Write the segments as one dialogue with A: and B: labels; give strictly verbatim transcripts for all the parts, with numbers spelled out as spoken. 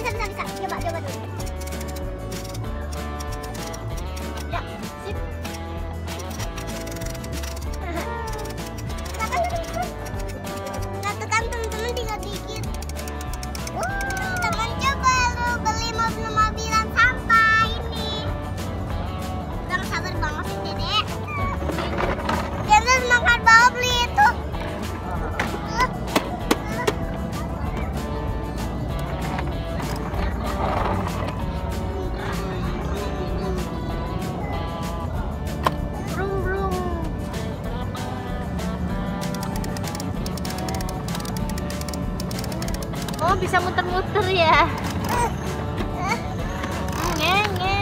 A: bisa, bisa, bisa. Coba, coba dulu. Ya, sip. Satu kan teman-teman tinggal dikit. Teman coba lu beli mobil-mobilan sampah ini. Udah sabar banget sih dedek. Jangan makan bawah beli itu.
B: Oh, bisa muter-muter ya. Ngenge.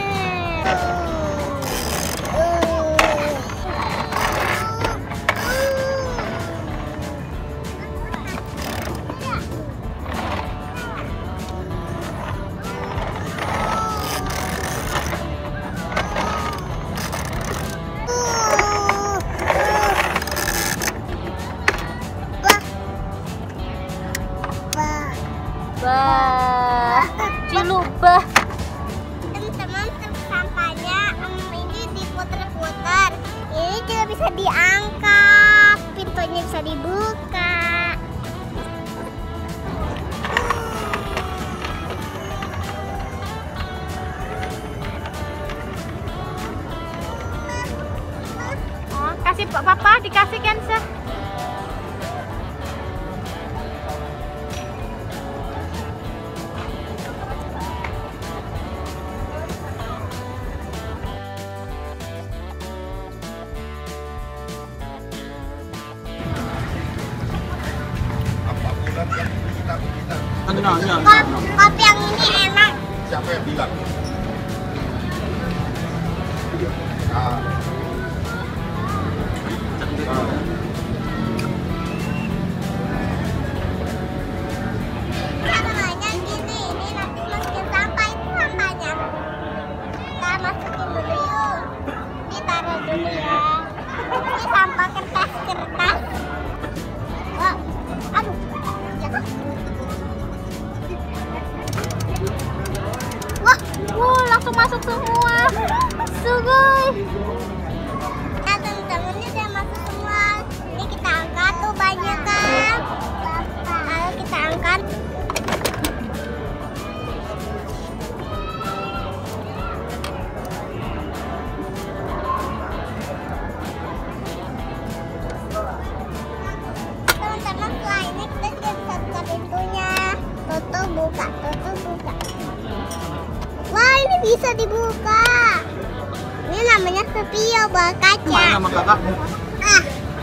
B: Bah, cilubah.
A: Teman-teman, truk sampahnya um, ini diputer-puter. Ini juga bisa diangkat, pintunya bisa dibuka.
B: Oh, kasih Pak Papa, dikasih Kensa.
C: Enggak, enggak,
A: Kop, kopi yang ini enak.
C: Siapa yang bilang? Ah.
A: Caranya gini, ini nanti masukin sampah, itu sampahnya. Kita masukin dulu yuk. Ditaruh dulu ya. Ini sampah kertas-kertas. Wah, aduh, jatuh.
B: Wah, wow, langsung masuk semua. Sugoi.
A: Nah, temen-temennya udah masuk semua. Ini kita angkat tuh banyak kan. Lalu kita angkat. Teman-teman, setelah ini kita juga bisa buka pintunya. Tutup, buka, tutup, buka. Wah, ini bisa dibuka. Ini namanya spio bawa kaca.
C: Mana sama kakak?
A: Ah.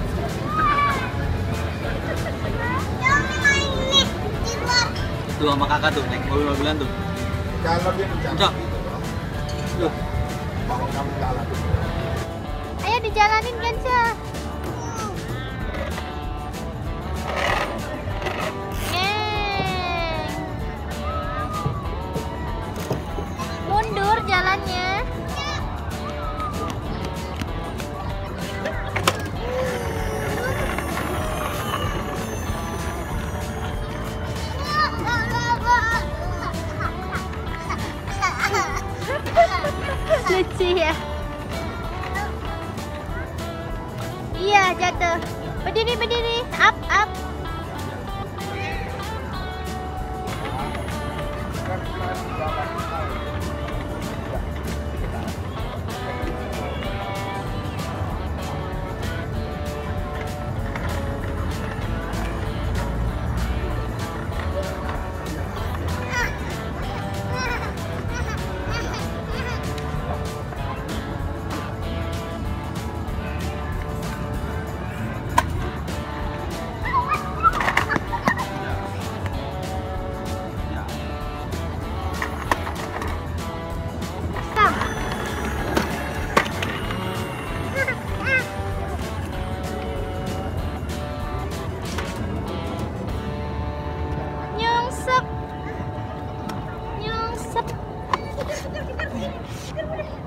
A: Jangan main nih di luar.
C: Tuh sama kakak tuh, naik mobil-mobilan tuh. Kalau dia berjalan gitu. Tuh. Mau kamu jalan.
B: Ayo dijalanin Kensa. Ngeng. Mundur jalannya. Lucu ya. Iya, jatuh. Berdiri, berdiri. Up, up. Nyungsep. Nyungsep.